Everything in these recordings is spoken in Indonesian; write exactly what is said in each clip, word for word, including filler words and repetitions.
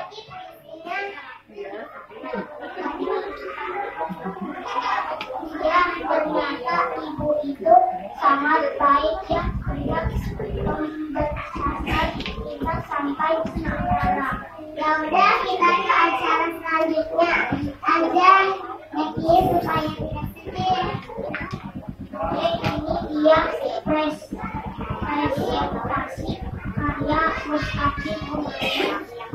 Ya, ternyata ibu itu sangat baik ya, hendak memberkati kita sampai sekarang. Ya udah, kita ke acara selanjutnya. Aja Neki supaya tidak sedih. Oke, ini dia pres presentasi karya Mustaqim Umar.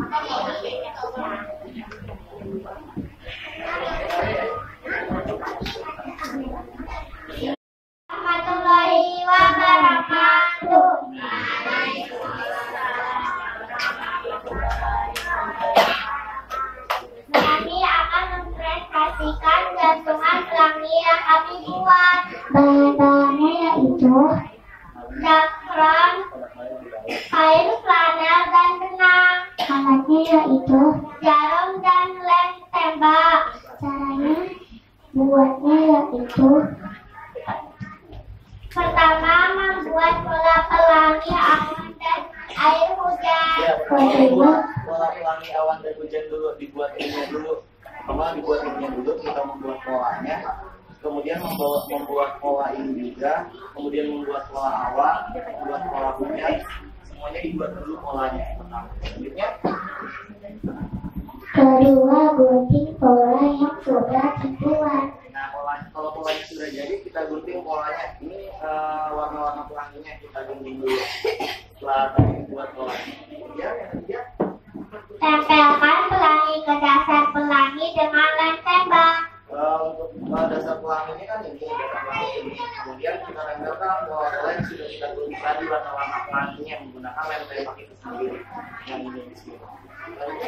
Warahmatullahi wabarakatuh. Kami akan mempresentasikan gantungan pelangi yang kami buat. Bahan-bahannya yaitu dakron, kain flanel dan benang. Alatnya yaitu jarum dan lem tembak. Caranya buatnya yaitu pertama membuat bola pelangi awan dan air hujan. Ya, kedua bola pelangi awan dan hujan dulu dibuat ininya dulu. Pertama dibuat ininya dulu, kita membuat polanya. Kemudian membawa, membuat pola ini juga. Kemudian membuat pola awan, membuat pola hujan. Semuanya dibuat dulu polanya pertama. Selanjutnya. Kedua, gunting pola yang sudah dibuat. Nah, pola, kalau polanya sudah jadi, kita gunting polanya. Ini uh, warna-warna pelanginya kita gunting dulu. Setelah tadi buat polanya. Kemudian yang ketiga. Tempelkan pelangi ke dasar pelangi dengan lem tembak. Uh, untuk uh, dasar pelanginya kan ini, dasar pelangi ini. Kemudian kita tempelkan pola-pola yang sudah kita gunting tadi warna-warna pelanginya menggunakan lem tembak itu sendiri. Yang ini di sini. Lalu,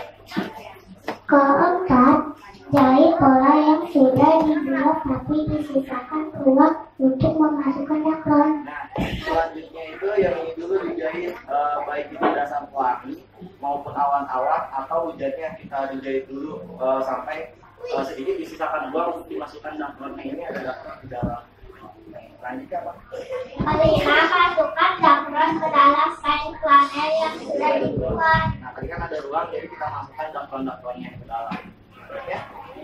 keempat, jahit pola yang sudah dibuat tapi disisakan ruang untuk memasukkan dakron. nah, selanjutnya itu yang ini dulu dijahit uh, baik itu dasar pelangi maupun awan-awan atau hujannya kita dijahit dulu uh, sampai uh, sedikit disisakan ruang untuk dimasukkan dakronnya. Ini ada dakron di dalam. Lanjutkan Pak. Kelima, masukkan dakron ke dalam kain flanel yang sudah dibuat. Nah, tadi kan ada ruang, jadi kita masukkan dakron-dakronnya ke dalam. Ya.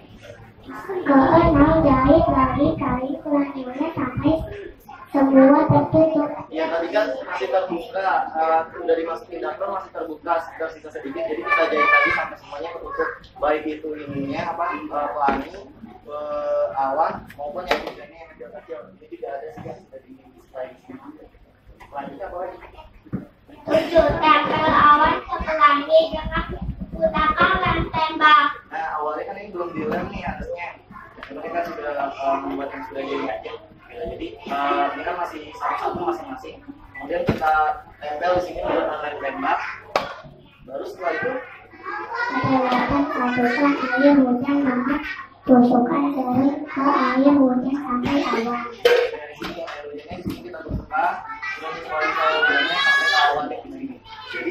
Keenam, jahit lagi kain flanelnya sampai semua tertutup. Ya, tadi kan masih terbuka, uh, udah dimasukin dakron masih terbuka, tersisa sedikit, jadi kita jahit lagi sampai semuanya tertutup. Baik itu ininya apa uh, pelangi, uh, awan maupun yang hujannya yang kecil-kecil. Ini tidak ada sih yang sudah display di sini. Selanjutnya apa lagi? Tujuh, tempel awan ke pelangi dengan menggunakan lem tembak. Nah, awalnya kan ini belum dilem nih atasnya. Kemudian kan sudah uh, membuat yang sudah jadi aja. Ya, jadi uh, ini kan masih satu-satu masing-masing. Kemudian kita tempel di sini menggunakan lem tembak. Baru setelah itu Perlahan masukkan air hujan dengan tusukkan dari ke air hujan sampai awan. dari sini air hujannya di sini kita tusukkan, kemudian dikeluarin air hujannya sampai ke awan yang di sini. Jadi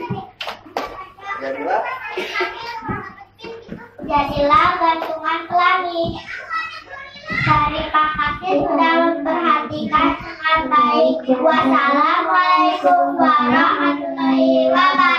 jadilah Jadilah gantungan pelangi. Dari pakatnya sudah memperhatikan dengan baik. Wassalamualaikum warahmatullahi wabarakatuh.